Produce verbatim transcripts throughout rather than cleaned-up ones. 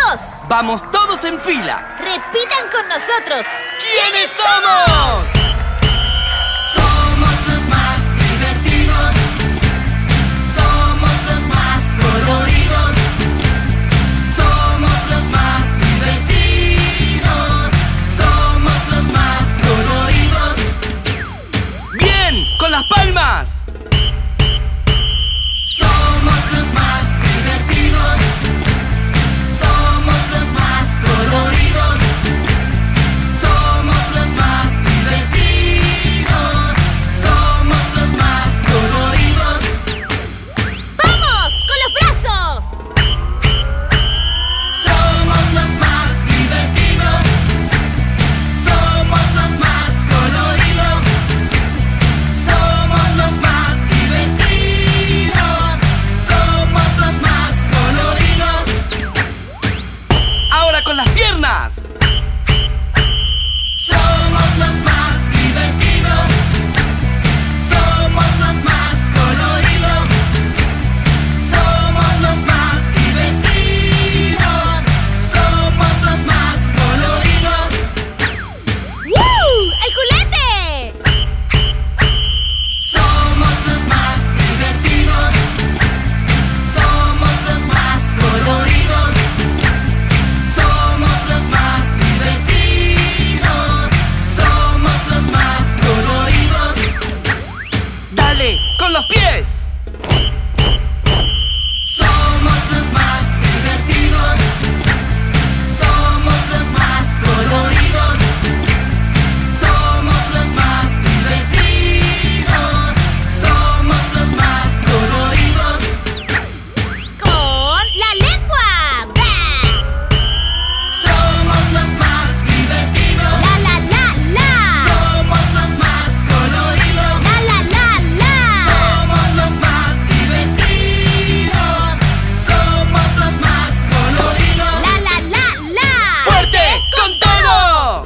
todos! ¡Vamos todos en fila! ¡Repitan con nosotros! ¿Quiénes somos? Somos los más divertidos. Somos los más coloridos. Somos los más divertidos. Somos los más coloridos. ¡Bien! ¡Con las palmas! Somos los más divertidos. Somos los más coloridos. Somos los más divertidos. Somos los más coloridos. ¡Vamos! ¡Con los brazos! Somos los más divertidos. Somos los más coloridos. Somos los más divertidos. Somos los más coloridos. ¡Ahora con las piernas! Somos los más divertidos. Somos los más coloridos. Somos los más divertidos. Somos los más coloridos. ¡Woo! ¡El culete! Somos los más divertidos. Somos los más coloridos. Somos los más divertidos. Somos los más coloridos. ¡Dale! ¡Con los pies! Somos los más divertidos. Somos los más coloridos. Somos los más divertidos. Somos los más coloridos. ¡Con la lengua! ¡Blah! Somos los más divertidos. ¡La, la, la, la! Somos los más coloridos. ¡La, la, la, la! Somos los más divertidos. Somos los más coloridos. ¡La, la, la, la! ¡Fuerte! ¡Con todo!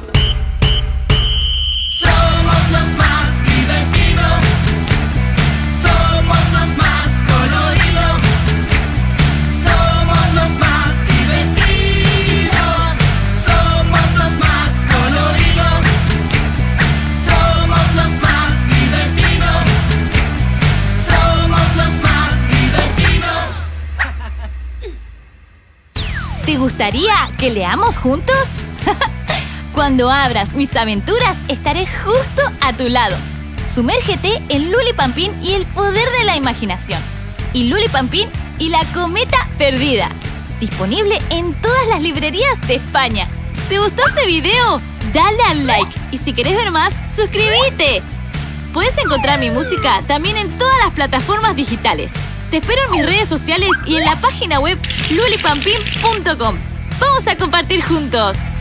Somos los más divertidos. Somos los más coloridos. Somos los más divertidos. Somos los más coloridos. Somos los más divertidos. Somos los más divertidos. ¿Te gustaría que leamos juntos? Cuando abras mis aventuras, estaré justo a tu lado. Sumérgete en Luli Pampín y el poder de la imaginación. Y Luli Pampín y la cometa perdida. Disponible en todas las librerías de España. ¿Te gustó este video? Dale al like. Y si querés ver más, suscríbete. Puedes encontrar mi música también en todas las plataformas digitales. Te espero en mis redes sociales y en la página web luli pampín punto com. ¡Vamos a compartir juntos!